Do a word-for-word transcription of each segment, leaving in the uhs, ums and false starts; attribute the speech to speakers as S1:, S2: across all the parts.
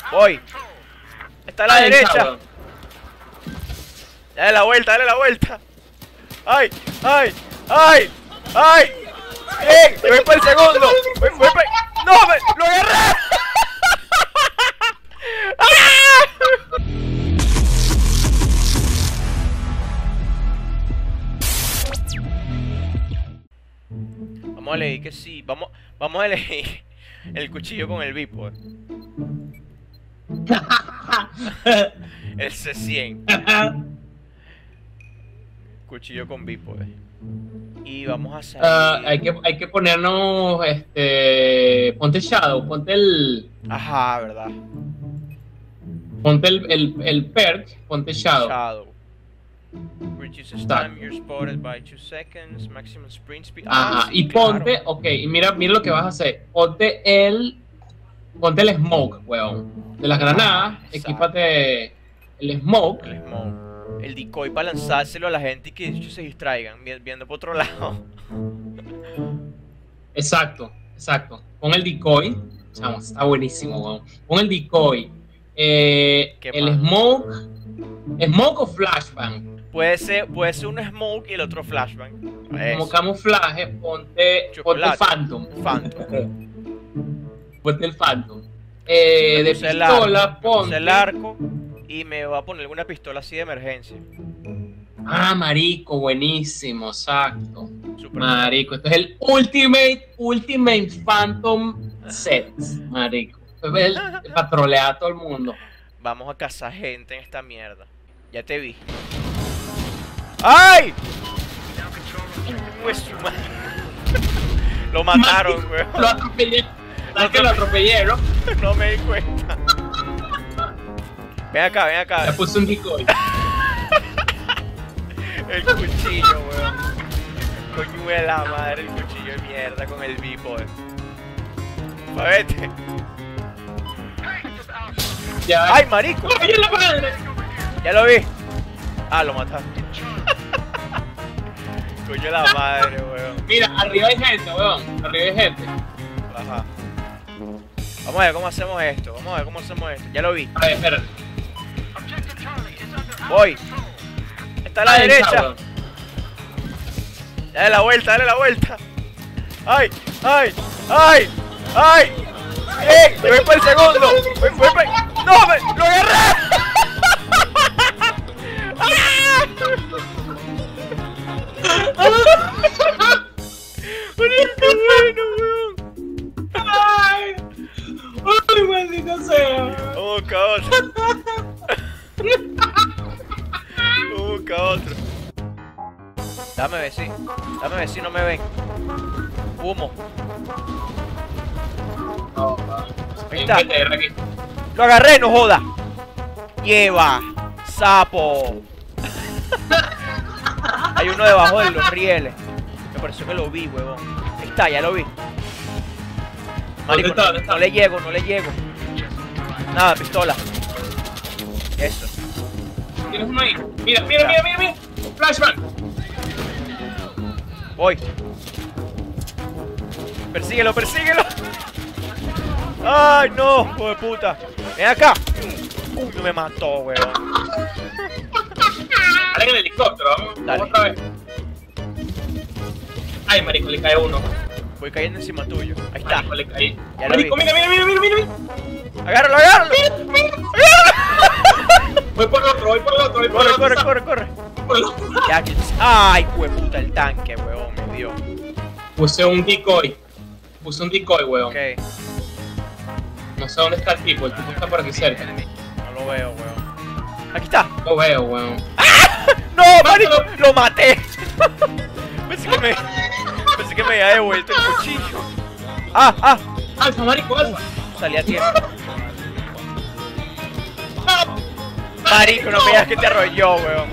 S1: Voy. Está a la
S2: Ay,
S1: derecha.
S2: cabrón.
S1: Dale la vuelta, dale la vuelta. ¡Ay! ¡Ay! ¡Ay! ¡Ay! ¡Bien! ¡Me voy para el segundo! ¡Me voy para... ¡No! Me... ¡Lo agarré! ¡Ah! Vamos a elegir que sí. Vamos, vamos a elegir el cuchillo con el bipo. El C cien. Cuchillo con bípode. Y vamos a salir.
S2: Uh, hay, que, hay que ponernos, este, ponte Shadow, ponte el,
S1: Ajá, verdad.
S2: ponte el, el, el perk, ponte Shadow.
S1: Shadow. Reduces
S2: Está.
S1: time you're spotted by two seconds. Maximum sprint speed.
S2: Ajá,
S1: Ah, sí,
S2: y ponte,
S1: claro.
S2: ok, y mira, mira lo que vas a hacer. Ponte el, ponte el smoke, weón. De las granadas,
S1: Exacto.
S2: equípate el smoke.
S1: El smoke. El decoy para lanzárselo a la gente y que ellos se distraigan vi- viendo por otro lado.
S2: Exacto, exacto. Pon el decoy. Chamo, está buenísimo, weón. Pon el decoy. Eh,
S1: ¿Qué
S2: el
S1: más?
S2: smoke. ¿Smoke o flashbang?
S1: Puede ser, puede ser un smoke y el otro flashbang.
S2: Como
S1: Eso.
S2: camuflaje, ponte, ponte
S1: Chocolate.
S2: Phantom.
S1: Phantom.
S2: Ponte el Phantom. Eh,
S1: Me
S2: de
S1: puse el
S2: pistola,
S1: arco, me puse
S2: ponte.
S1: el arco y me va a poner alguna pistola así de emergencia.
S2: Ah, marico, buenísimo, exacto.
S1: Super.
S2: Marico, esto es el Ultimate, Ultimate Phantom Set, marico. Esto es el, el para trolear a todo el mundo.
S1: Vamos a cazar gente en esta mierda. Ya te vi. ¡Ay! Pues su madre. Lo mataron,
S2: Marico,
S1: weón.
S2: Lo atropellé. ¿Sabes que lo atropellé, no?
S1: No me di cuenta. Ven acá, ven
S2: Le
S1: acá.
S2: puse un decoy.
S1: El cuchillo, weón. Coño de la madre, el cuchillo de mierda con el bípode. Vete.
S2: Ya.
S1: ¡Ay, marico!
S2: ¡Oye la madre!
S1: Ya lo vi. Ah, lo mataste. Coño de la madre, weón.
S2: Mira, arriba hay gente, weón. Arriba hay gente.
S1: Ajá. Vamos a ver cómo hacemos esto. Vamos a ver cómo hacemos esto. Ya lo vi.
S2: A ver, espera.
S1: Voy. Está a la
S2: Ahí está,
S1: derecha.
S2: weón.
S1: Dale la vuelta, dale la vuelta. ¡Ay! ¡Ay! ¡Ay! ¡Ay! ¡Bien! ¡Me voy para el segundo! ¡Me voy para... ¡No! Me... ¡Lo agarré! ¡Ah! ¡Marico, qué bueno, weón!
S2: ¡Ay! ¡Ay, maldita sea!
S1: Vamos a buscar otro. Vamos a buscar otro. Dame ver si. Dame ver si no me ven. Humo.
S2: No, no.
S1: Ahí está.
S2: Hay P T R aquí.
S1: Lo agarré, no joda. Lleva. Sapo. Hay uno debajo de los rieles. Me pareció que lo vi, huevón. Ahí está, ya lo vi. Marico,
S2: está?
S1: no,
S2: ¿Dónde está?
S1: no le llego, no le llego. Nada, pistola. Eso.
S2: ¿Tienes uno ahí? Mira, mira, mira, mira, mira. Flashbang.
S1: Voy. Persíguelo, persíguelo. Ay, no, hijo de puta. Ven acá. Uy, no me mató, weón.
S2: Dale en el helicóptero, vamos,
S1: Dale.
S2: vamos otra vez. Ay, marico, le cae uno.
S1: Voy cayendo encima tuyo. Ahí está.
S2: Marico, le caí.
S1: Ya lo
S2: Marico,
S1: vi.
S2: mira, mira, mira, mira, mira, mira.
S1: Agárralo, agárralo.
S2: Voy por el otro, voy por el otro, voy por
S1: Corre,
S2: el otro.
S1: corre, corre, corre.
S2: Por el otro.
S1: Ya, que... Ay, puta, el tanque, weón, me dio.
S2: Puse un decoy. Puse un decoy, weón.
S1: Ok,
S2: No sé dónde está el tipo, el tipo está por aquí cerca.
S1: no lo veo, weón. Aquí está.
S2: Lo veo, weón.
S1: ¡No, marico! ¡Lo maté! Pensé que me... Pensé que me había devuelto el cuchillo. ¡Ah, ah!
S2: Alfa, marico, alfa.
S1: Salí a tiempo. Marico, no me digas que te arrolló, weón.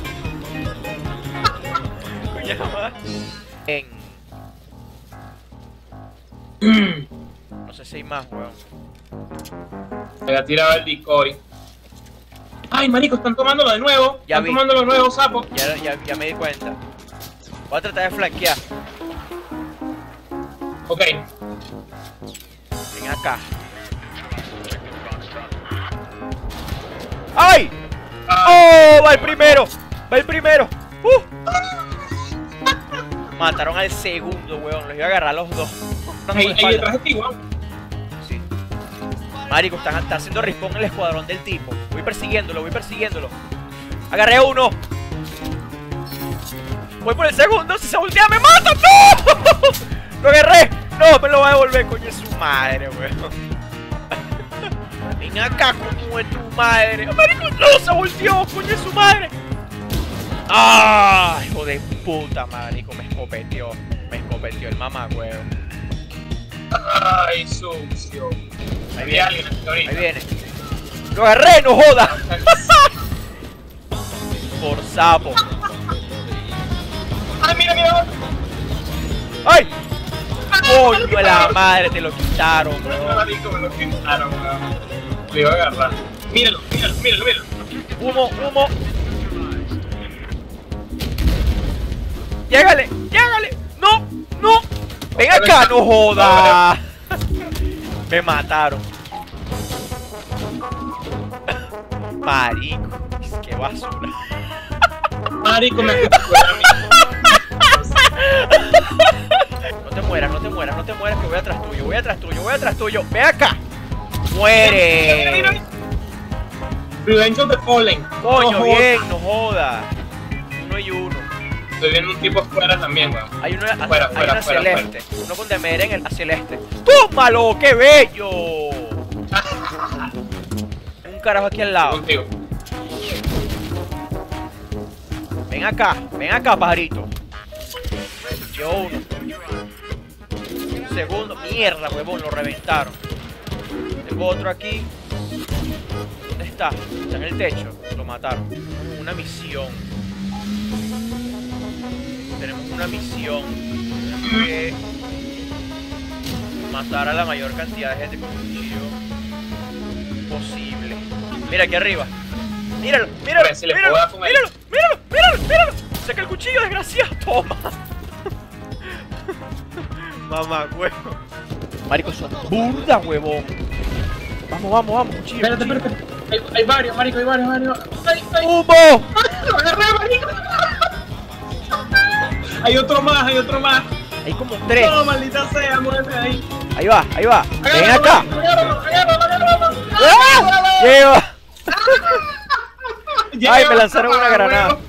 S1: Coño, madre. En... No sé si hay más, weón.
S2: Me ha tirado el decoy. Ay, marico, están tomándolo de nuevo.
S1: Ya
S2: están
S1: vi.
S2: tomándolo de nuevo, sapo.
S1: Ya, ya, ya me di cuenta. Voy a tratar de flanquear.
S2: Ok.
S1: Ven acá. va el primero. Va el primero. Uh. Mataron al segundo, weón. Los iba a agarrar a los dos.
S2: Ahí, ahí detrás de ti, weón.
S1: Sí. Marico, están, están haciendo respawn el escuadrón del tipo. Voy persiguiéndolo, voy persiguiéndolo. Agarré a uno. Voy por el segundo. Si se voltea, me mata. ¡No! Lo agarré. No, me lo va a devolver, coño, es su madre, weón. Ven acá, coño, es tu madre. Marico, no, se volteó, coño, es su madre. ¡Ah! Hijo de puta, marico, me escopeteó. Me escopeteó el mamá, weón.
S2: Ay, sucio.
S1: Ahí viene, alguien, ahí viene. Lo agarré, no joda. Por sapo.
S2: Ay, mira, mira.
S1: ¡Ay! Coño de la madre, te lo quitaron, weón.
S2: Marico, me lo quitaron, weón. Le iba a agarrar. Míralo, míralo, míralo, míralo.
S1: Humo, humo. Llégale, llégale. No, no. Ven acá, no joda. Me mataron. Marico, qué basura.
S2: Marico, me escuchó a mí.
S1: No te mueras, no te mueras, no te mueras, que voy atrás tuyo, voy atrás tuyo, voy atrás tuyo. Ven acá. Muere.
S2: Revenge of the Fallen.
S1: Coño,
S2: no
S1: bien, no joda. Uno y uno.
S2: Estoy viendo un tipo afuera también, weón.
S1: Hay uno,
S2: fuera,
S1: hay
S2: fuera,
S1: una
S2: fuera,
S1: celeste. Fuera. Uno con Demere en el celeste. ¡Tómalo! ¡Qué bello! Un carajo aquí al lado.
S2: Contigo.
S1: Ven acá, ven acá, pajarito. Yo uno. Un segundo. Mierda, huevón, lo reventaron. Tengo otro aquí. ¿Dónde está? Está en el techo. Lo mataron. Una misión. Tenemos una misión. Tenemos que matar a la mayor cantidad de gente con cuchillo posible. Mira aquí arriba. Míralo, míralo,
S2: ver, si le
S1: míralo,
S2: puedo dar con
S1: míralo, míralo, míralo, míralo. Saca el cuchillo, desgraciado. Toma. Mamá, huevo. Marico, son burda, huevón. Vamos, vamos, vamos, cuchillo.
S2: Espérate,
S1: cuchillo.
S2: espérate. Hay, hay varios, marico, hay varios, varios. ¡Ay, ay!
S1: ¡Humo!
S2: ¡Lo agarré, marico! Hay otro más, hay otro más.
S1: Hay como tres.
S2: No, maldita sea, muévete ahí.
S1: Ahí va, ahí va. Ven
S2: Agárralo,
S1: acá.
S2: agárralo, agárralo, agárralo.
S1: ¡Ah! Lleva.
S2: Lleva,
S1: Ay, me lanzaron una
S2: mamá,
S1: granada.
S2: huevo.